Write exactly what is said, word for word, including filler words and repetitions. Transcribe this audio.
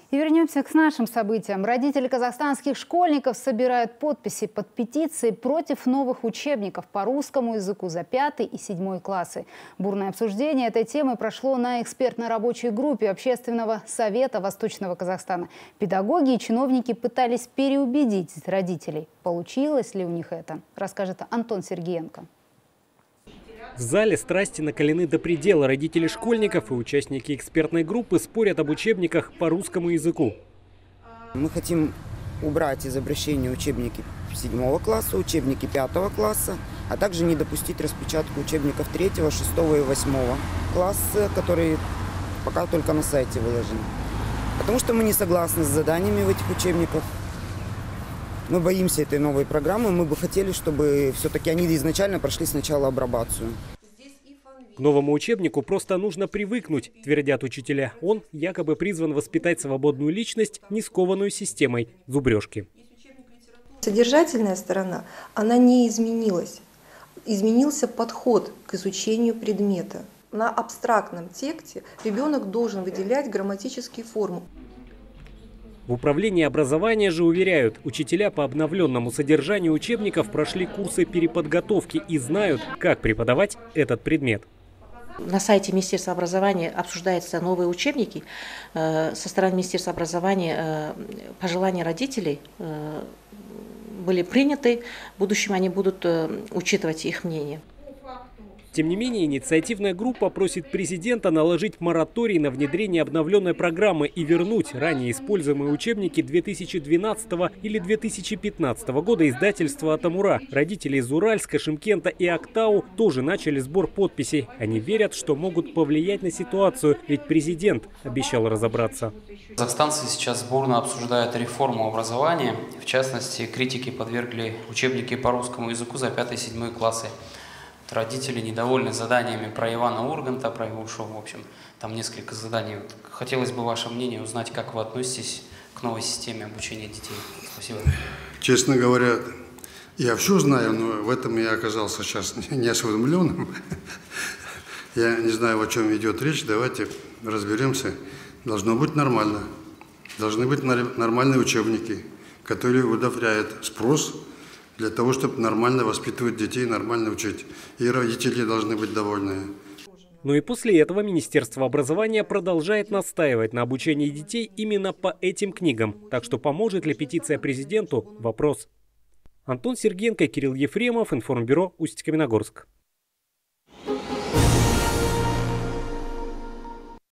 И вернемся к нашим событиям. Родители казахстанских школьников собирают подписи под петицией против новых учебников по русскому языку за пятый и седьмой классы. Бурное обсуждение этой темы прошло на экспертно-рабочей группе Общественного совета Восточного Казахстана. Педагоги и чиновники пытались переубедить родителей. Получилось ли у них это, расскажет Антон Сергеенко. В зале страсти накалены до предела. Родители школьников и участники экспертной группы спорят об учебниках по русскому языку. Мы хотим убрать из обращения учебники седьмого класса, учебники пятого класса, а также не допустить распечатку учебников третьего, шестого и восьмого класса, которые пока только на сайте выложены. Потому что мы не согласны с заданиями в этих учебниках. Мы боимся этой новой программы. Мы бы хотели, чтобы все-таки они изначально прошли сначала апробацию. К новому учебнику просто нужно привыкнуть, твердят учителя. Он якобы призван воспитать свободную личность, не скованную системой зубрежки. Содержательная сторона, она не изменилась. Изменился подход к изучению предмета. На абстрактном тексте ребенок должен выделять грамматические формы. В управлении образования же уверяют, учителя по обновленному содержанию учебников прошли курсы переподготовки и знают, как преподавать этот предмет. На сайте Министерства образования обсуждаются новые учебники. Со стороны Министерства образования пожелания родителей были приняты. В будущем они будут учитывать их мнение. Тем не менее, инициативная группа просит президента наложить мораторий на внедрение обновленной программы и вернуть ранее используемые учебники две тысячи двенадцатого или две тысячи пятнадцатого года издательства «Атамура». Родители из Уральска, Шымкента и Актау тоже начали сбор подписей. Они верят, что могут повлиять на ситуацию, ведь президент обещал разобраться. Казахстанцы сейчас бурно обсуждают реформу образования. В частности, критики подвергли учебники по русскому языку за пятый и седьмой классы. Родители недовольны заданиями про Ивана Урганта, про его шоу. В общем, там несколько заданий. Хотелось бы ваше мнение узнать, как вы относитесь к новой системе обучения детей. Спасибо. Честно говоря, я все знаю, но в этом я оказался сейчас не осведомленным. Я не знаю, о чем идет речь. Давайте разберемся. Должно быть нормально. Должны быть нормальные учебники, которые удовлетворяют спрос, для того, чтобы нормально воспитывать детей, нормально учить. И родители должны быть довольны. Но и после этого Министерство образования продолжает настаивать на обучении детей именно по этим книгам. Так что поможет ли петиция президенту – вопрос. Антон Сергеенко, Кирилл Ефремов, Информбюро, Усть-Каменогорск.